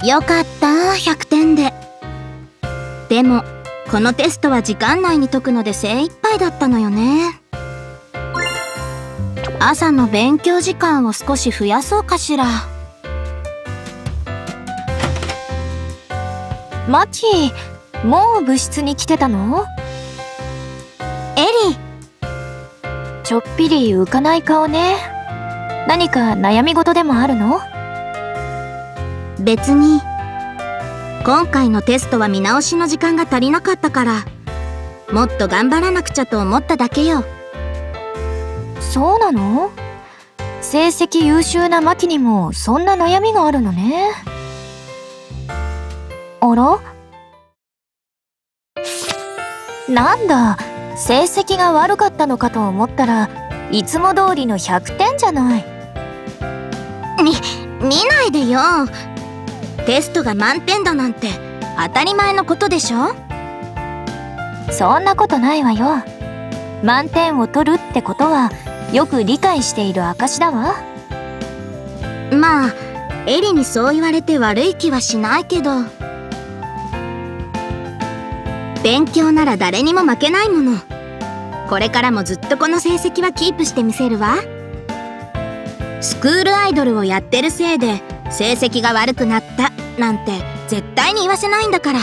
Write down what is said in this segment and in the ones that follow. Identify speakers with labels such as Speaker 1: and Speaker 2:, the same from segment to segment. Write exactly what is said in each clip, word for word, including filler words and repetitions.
Speaker 1: よかった、ひゃくてんで。でもこのテストは時間内に解くので精一杯だったのよね。朝の勉強時間を少し増やそうかしら。
Speaker 2: マキ、もう部室に来てたの？
Speaker 1: エリ、
Speaker 2: ちょっぴり浮かない顔ね。何か悩み事でもあるの？
Speaker 1: 別に。今回のテストは見直しの時間が足りなかったから、もっと頑張らなくちゃと思っただけよ。
Speaker 2: そうなの？成績優秀なマキにもそんな悩みがあるのね。あら？なんだ、成績が悪かったのかと思ったらいつも通りのひゃくてんじゃない。
Speaker 1: み、見ないでよ。テストが満点だなんて当たり前のことでしょ。
Speaker 2: そんなことないわよ。満点を取るってことはよく理解している証だわ。
Speaker 1: まあエリにそう言われて悪い気はしないけど、勉強なら誰にも負けないもの。これからもずっとこの成績はキープしてみせるわ。スクールアイドルをやってるせいで成績が悪くなったなんて絶対に言わせないんだから。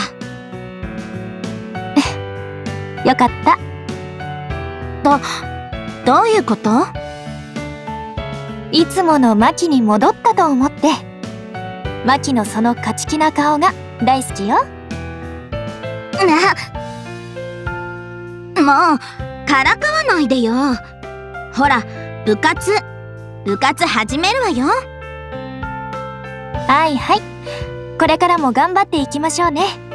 Speaker 2: よかった。
Speaker 1: ど、どういうこと？
Speaker 2: いつものマキに戻ったと思って。マキのその勝ち気な顔が大好きよ。
Speaker 1: な、もうからかわないでよ。ほら、部活部活始めるわよ。
Speaker 2: はいはい、これからも頑張っていきましょうね。